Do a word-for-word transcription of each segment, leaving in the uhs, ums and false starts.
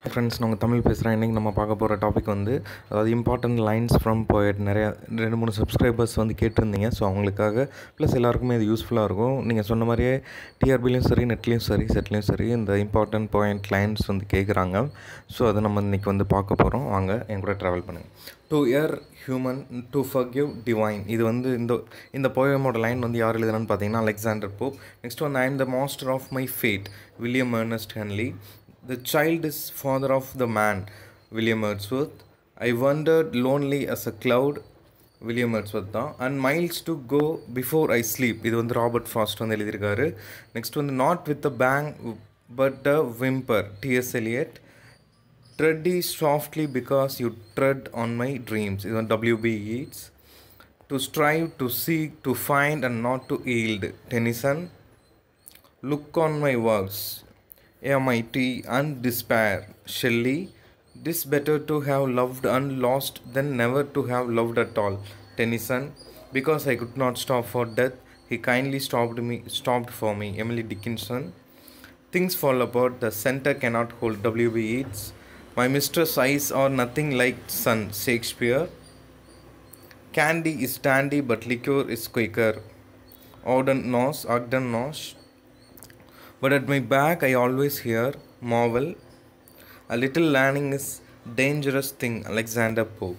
Friends நாங்கள் தமிழ் பேசுகிறேன். இன்றைக்கி நம்ம பார்க்க போகிற டாபிக் வந்து அதாவது இம்பார்ட்டன்ட் லைன்ஸ் ஃப்ரம் போயட். நிறையா ரெண்டு மூணு சப்ஸ்கிரைபர்ஸ் வந்து கேட்டிருந்தீங்க. ஸோ அவங்களுக்காக ப்ளஸ் எல்லாருக்குமே இது யூஸ்ஃபுல்லாக இருக்கும். நீங்கள் சொன்ன மாதிரியே டிஆர்பிலையும் சரி, நெட்லேயும் சரி, செட்லேயும் சரி இந்த இம்பார்ட்டன்ட் போயட் லைன்ஸ் வந்து கேட்குறாங்க. ஸோ அதை நம்ம இன்றைக்கி வந்து பார்க்க போகிறோம். வாங்க என் கூட ட்ராவல் பண்ணுங்கள். To err human to forgive divine. இது வந்து இந்த இந்த போயமோட லைன் வந்து யார் எழுதுனான்னு பார்த்தீங்கன்னா அலெக்சாண்டர் போப். நெக்ஸ்ட் வந்து I am the master of my fate, William Ernest Henley. The child is father of the man, William Wordsworth. I wandered lonely as a cloud, William Wordsworth தான். And miles to go before I sleep. இது வந்து Robert frost வந்து எழுதியிருக்காரு. Next வந்து not with a bang but a whimper, T.S. Eliot. Tread softly because you tread on my dreams. இது வந்து W B Yeats. To strive, to seek, to find and not to yield, Tennyson. Look on my works, A mighty and despair, Shelley. This better to have loved and lost than never to have loved at all, Tennyson. Because I could not stop for death, he kindly stopped me, stopped for me, Emily Dickinson. Things fall apart, the center cannot hold, W B Yeats. My mistress' eyes are nothing like sun, Shakespeare. Candy is dandy, but liquor is quicker, Ogden Nosh, Ogden Nosh. But at my back I always hear marvel. A little learning is dangerous thing, Alexander Pope.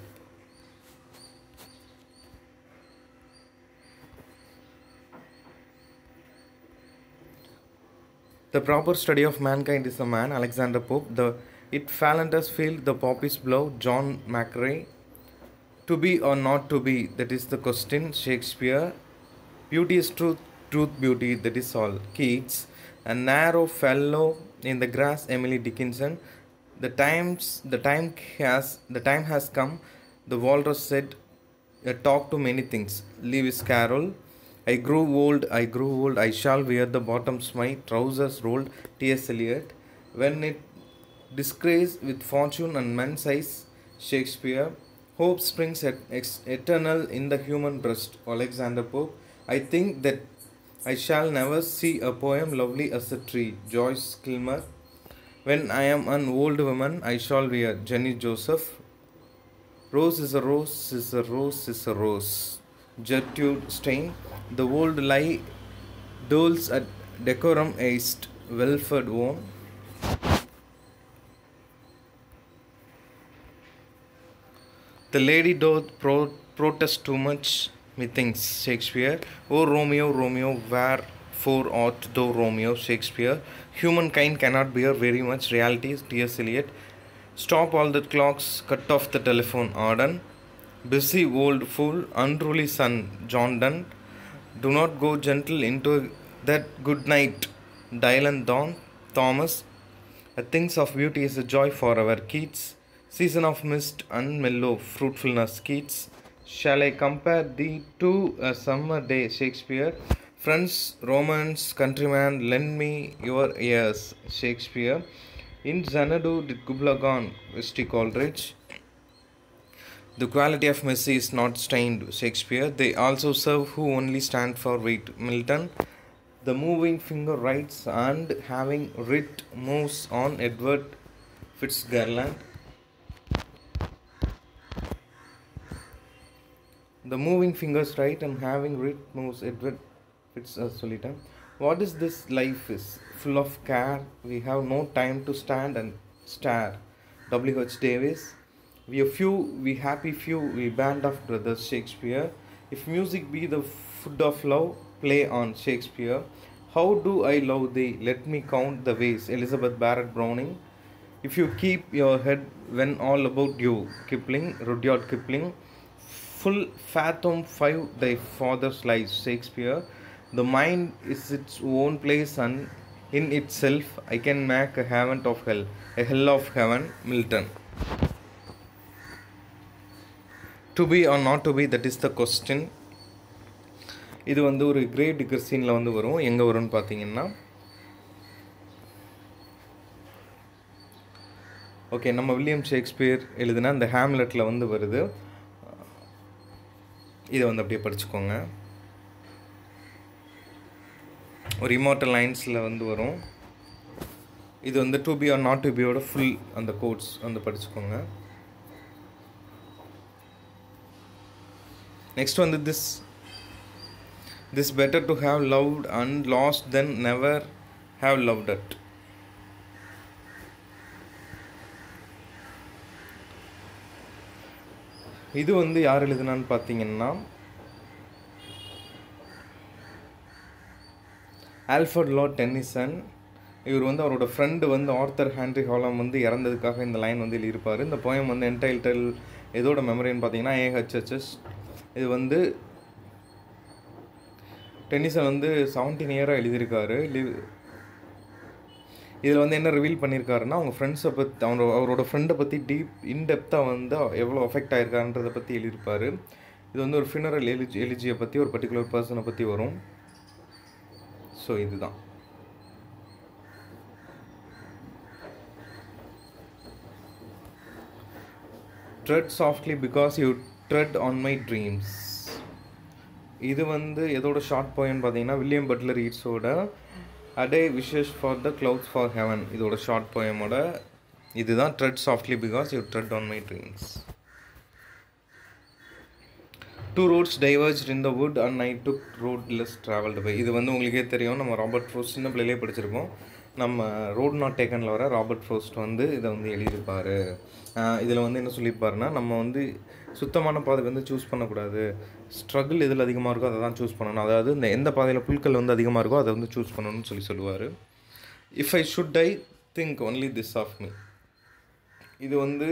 The proper study of mankind is a man, Alexander Pope. The it phalantus field, the poppies blow, John Macrae. To be or not to be, that is the question, Shakespeare. Beauty is truth, truth beauty, that is all, Keats. A narrow fellow in the grass, Emily Dickinson. The times, the time has, the time has come, the walrus said, a talk to many things, Lewis Carroll. I grew old, I grew old, I shall wear the bottoms my trousers rolled, T S Eliot. When it disgrace with fortune and men's eyes, Shakespeare. Hope springs et- ex- eternal in the human breast, Alexander Pope. I think that I shall never see a poem lovely as a tree, Joyce Kilmer. When I am an old woman, I shall wear, Jenny Joseph. Rose is a rose, is a rose, is a rose, Gertrude Stein. The old lie doles at decorum est, Wilfred Owen. The lady doth pro- protest too much, methinks, Shakespeare. O Romeo, Romeo, wherefore art thou Romeo, Shakespeare. Humankind cannot bear very much reality, T S Eliot. Stop all the clocks, cut off the telephone, Arden. Busy old fool, unruly son, John Donne. Do not go gentle into that good night, Dylan Dawn, Thomas. A things of beauty is a joy forever, Keats. Season of mist and mellow fruitfulness, Keats. Shall I compare thee to a summer day, Shakespeare? Friends, Romans, countrymen, lend me your ears, Shakespeare. In Xanadu did Kubla gone, Christy Coleridge. The quality of mercy is not stained, Shakespeare. They also serve who only stand for wait, Milton. The moving finger writes and having writ moves on, Edward Fitzgerald. The moving fingers write and having writ moves, Edward Fitzgerald. What is this life is? Full of care, we have no time to stand and stare, W H Davis. We are few, we happy few, we band of brothers, Shakespeare. If music be the food of love, play on, Shakespeare. How do I love thee? Let me count the ways, Elizabeth Barrett Browning. If you keep your head when all about you, Kipling, Rudyard Kipling. Full fathom five thy father's lies, Shakespeare. The mind is its own place and in itself I can make a heaven of hell, a hell of heaven, Milton. To be or not to be, that is the question. இது வந்து ஒரு great ticker சீனில் வந்து வரும். எங்கே வரும்னு பார்த்தீங்கன்னா, okay நம்ம வில்லியம் ஷேக்ஸ்பியர் எழுதுனா அந்த ஹேம்லெட்டில் வந்து வருது. இதை வந்து அப்படியே படிச்சுக்கோங்க. ஒரு இமார்ட்டல் லைன்ஸில் வந்து வரும். இது வந்து டு பி ஆர் நாட் டு பியோட ஃபுல் அந்த கோட்ஸ் வந்து படிச்சுக்கோங்க. நெக்ஸ்ட் வந்து this this better to have loved and lost then never have loved it. இது வந்து யார் எழுதுனான்னு பார்த்தீங்கன்னா ஆல்ஃபர்ட் லார்ட் டென்னிசன். இவர் வந்து அவரோட ஃப்ரெண்டு வந்து ஆர்த்தர் ஹென்ரி ஹாலம் வந்து இறந்ததுக்காக இந்த லைன் வந்து எழுதியிருப்பார். இந்த போயம் வந்து என்டைட்டில் எதோட மெமரின்னு பார்த்தீங்கன்னா ஏஹெச்ஹெச்எஸ். இது வந்து டென்னிசன் வந்து செவன்டீன் இயராக எழுதியிருக்காரு. இதில் வந்து என்ன ரிவீல் பண்ணியிருக்காருன்னா அவங்க ஃப்ரெண்ட்ஸை பற்றி அவரோட அவரோட ஃப்ரெண்டை பற்றி டீப் இன்டெப்த்தாக வந்து எவ்வளோ அஃபெக்ட் ஆகிருக்காருன்றதை பற்றி எழுதியிருப்பார். இது வந்து ஒரு ஃபினரல் எலிஜி எலிஜியை பற்றி ஒரு பர்டிகுலர் பர்சனை பற்றி வரும். ஸோ இதுதான். Tread softly because you tread on my dreams. இது வந்து எதோட ஷார்ட் போயம்னு பார்த்தீங்கன்னா வில்லியம் பட்லர் ஈட்ஸோட Aedh wishes for the clouds for heaven இதோட ஷார்ட் போயமோட இதுதான் tread softly because you tread on my dreams. Two roads diverged in the wood and I took road less travelled by. இது வந்து உங்களுக்கே தெரியும், நம்ம Robert ஃப்ரோஸ்ட் சின்ன பிள்ளையிலே படிச்சிருப்போம். நம்ம ரோட் நாட் டேக்கனில் வர ராபர்ட் ஃப்ரோஸ்ட் வந்து இதை வந்து எழுதியிருப்பார். இதில் வந்து என்ன சொல்லியிருப்பாருன்னா நம்ம வந்து சுத்தமான பாதை வந்து சூஸ் பண்ணக்கூடாது, ஸ்ட்ரகிள் எதில் அதிகமாக இருக்கோ அதை தான் சூஸ் பண்ணணும். அதாவது இந்த எந்த பாதையில் புல்கள் வந்து அதிகமாக இருக்கோ அதை வந்து சூஸ் பண்ணணும்னு சொல்லி சொல்லுவார். If I should I think only this of me. இது வந்து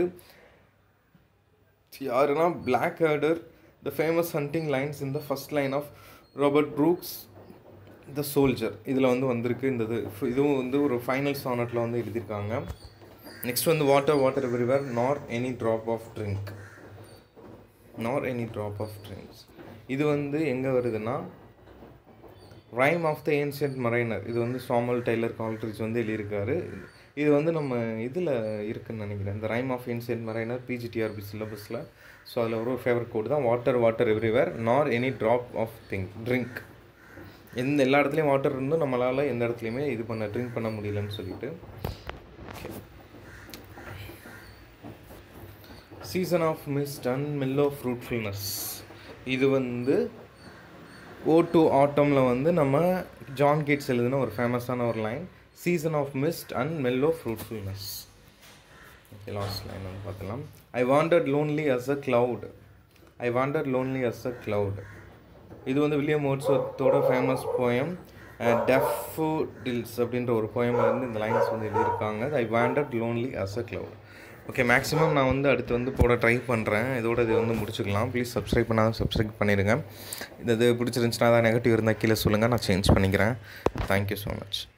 யாருன்னா பிளாக் ஹேர்டர் the famous haunting lines in the first line of Robert Brooks the soldier. இதில் வந்து வந்திருக்கு. இந்த இது இதுவும் வந்து ஒரு ஃபைனல் சானட்டில் வந்து எழுதியிருக்காங்க. நெக்ஸ்ட் வந்து water water everywhere nor any drop of drink nor any drop of drinks. இது வந்து எங்கே வருதுன்னா rime of the ancient mariner. இது வந்து சாமுவல் டெய்லர் கால்ட்ரிட்ஜ் வந்து எழுதியிருக்காரு. இது வந்து நம்ம இதில் இருக்குதுன்னு நினைக்கிறேன், இந்த rime of ancient mariner PGTRB சிலபஸில். ஸோ அதில் ஒரு ஃபேவரட் கோட் தான் water water everywhere nor any drop of think drink. எந்த எல்லா இடத்துலையும் வாட்டர் இருந்தும் நம்மளால் எந்த இடத்துலையுமே இது பண்ண ட்ரிங்க் பண்ண முடியலன்னு சொல்லிட்டு. Okay. Season of mist and mellow fruitfulness. இது வந்து ஓ டு ஆட்டமில் வந்து நம்ம ஜான் கீட்ஸ் எழுதுன ஒரு ஃபேமஸான ஒரு line, season of mist and mellow fruitfulness. Okay, last line வந்து பார்க்கலாம். I wandered lonely as a cloud I wandered lonely as a cloud. இது வந்து வில்லியம் வேர்ட்ஸ்வொர்த்தோட ஃபேமஸ் போயம் டெஃபோடில்ஸ் அப்படின்ற ஒரு போயம்லேருந்து இந்த லைன்ஸ் வந்து எழுதியிருக்காங்க. I wandered lonely as a cloud. Okay, maximum நான் வந்து அடுத்து வந்து போட ட்ரை பண்ணுறேன். இதோட இது வந்து முடிச்சுக்கலாம். ப்ளீஸ் சப்ஸ்கிரைப் பண்ணாலும் சப்ஸ்கிரைப் பண்ணிடுங்க. இந்த இது பிடிச்சிருந்துச்சுன்னா அதான் நெகட்டிவ் இருந்தால் கீழே சொல்லுங்கள், நான் சேஞ்ச் பண்ணிக்கிறேன். Thank you so much.